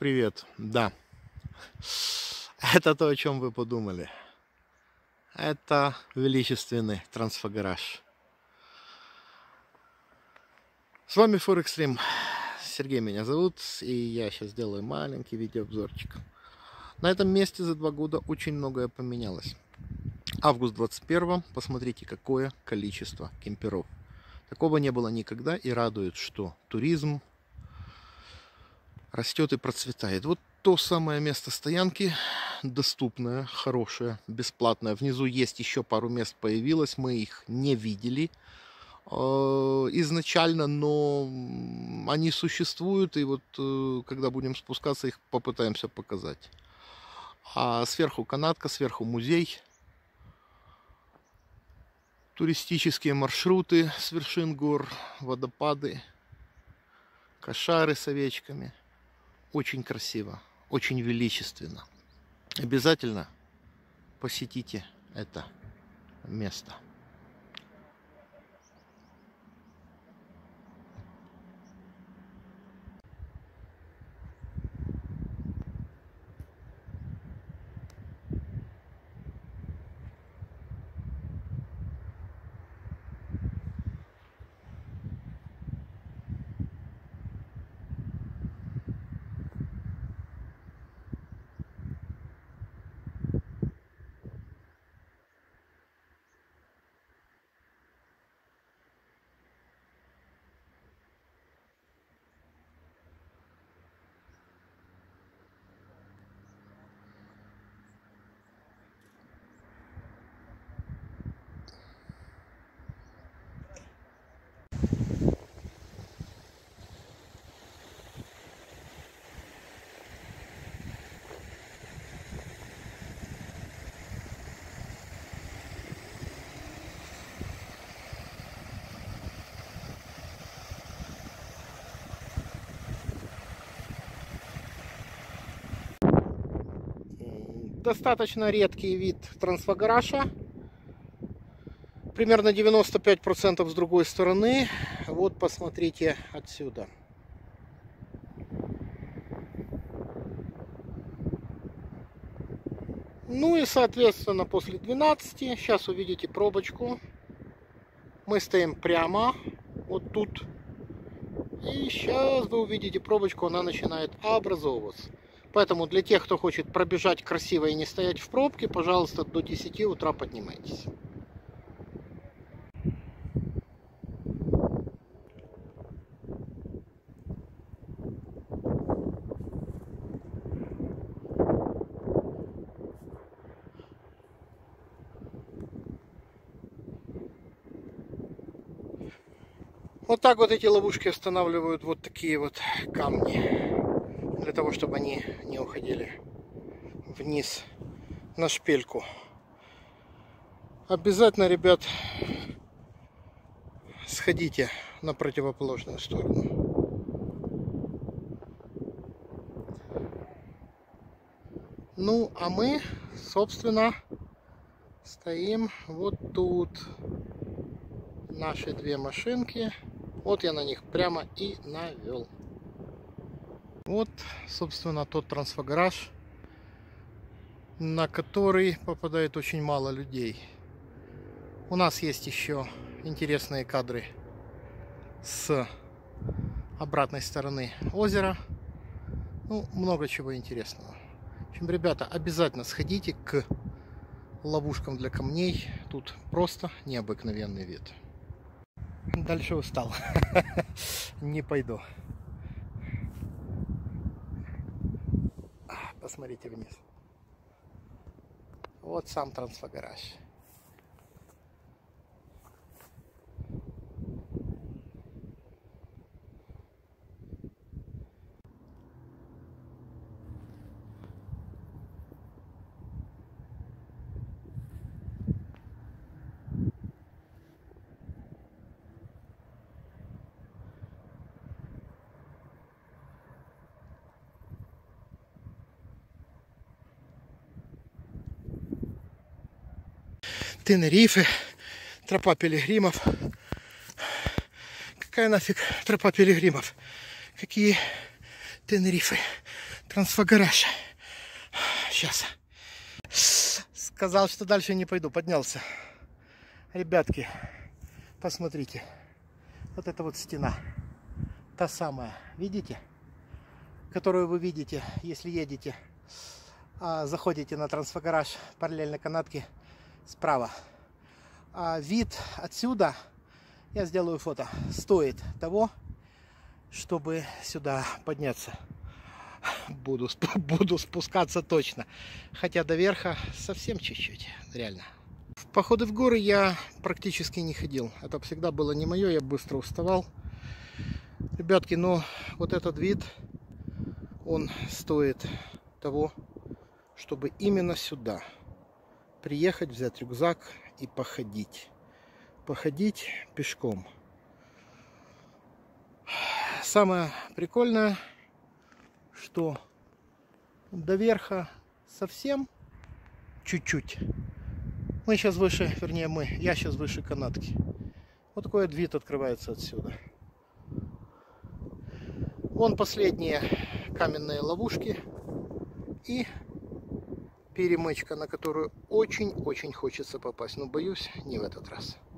привет. Да, это то, о чем вы подумали. Это величественный трансфогараж. С вами Форекстрим. Сергей меня зовут, и я сейчас сделаю маленький видеообзорчик. На этом месте за 2 года очень многое поменялось. Август 21, посмотрите, какое количество кемперов. Такого не было никогда, и радует, что туризм растет и процветает. Вот то самое место стоянки, доступное, хорошее, бесплатное. Внизу есть еще пару мест появилось, мы их не видели изначально, но они существуют, и вот когда будем спускаться, их попытаемся показать. А сверху канатка, сверху музей, туристические маршруты с вершин гор, водопады, кошары с овечками. Очень красиво, очень величественно. Обязательно посетите это место. Достаточно редкий вид трансфогараша. Примерно 95% с другой стороны. Вот посмотрите отсюда. Ну и соответственно после 12, сейчас увидите пробочку. Мы стоим прямо вот тут. И сейчас вы увидите пробочку, она начинает образовываться. Поэтому для тех, кто хочет пробежать красиво и не стоять в пробке, пожалуйста, до 10 утра поднимайтесь. Вот так вот эти ловушки останавливают вот такие вот камни. Для того, чтобы они не уходили вниз на шпильку. Обязательно, ребят, сходите на противоположную сторону. Ну, а мы, собственно, стоим вот тут. Наши 2 машинки. Вот я на них прямо и навел. Вот, собственно, тот трансфогараж, на который попадает очень мало людей. У нас есть еще интересные кадры с обратной стороны озера. Ну, много чего интересного. В общем, ребята, обязательно сходите к ловушкам для камней. Тут просто необыкновенный вид. Дальше устал. Не пойду. Посмотрите вниз. Вот сам трансфогараж. Тенерифе, тропа пилигримов. Какая нафиг тропа пилигримов? Какие Тенерифе? Трансфогараж. Сейчас. Сказал, что дальше не пойду. Поднялся. Ребятки, посмотрите. Вот эта вот стена. Та самая. Видите? Которую вы видите, если едете. Заходите на Трансфогараж параллельно канатке справа. Вид отсюда, я сделаю фото, стоит того, чтобы сюда подняться. Буду спускаться точно. Хотя до верха совсем чуть-чуть, реально. В походы в горы я практически не ходил. Это всегда было не мое, я быстро уставал. Ребятки, но вот этот вид, он стоит того, чтобы именно сюда приехать, взять рюкзак и походить. Походить пешком. Самое прикольное, что до верха совсем чуть-чуть. Мы сейчас выше, вернее я сейчас выше канатки. Вот такой вот вид открывается отсюда. Вон последние каменные ловушки и перемычка, на которую очень-очень хочется попасть. Но боюсь, не в этот раз.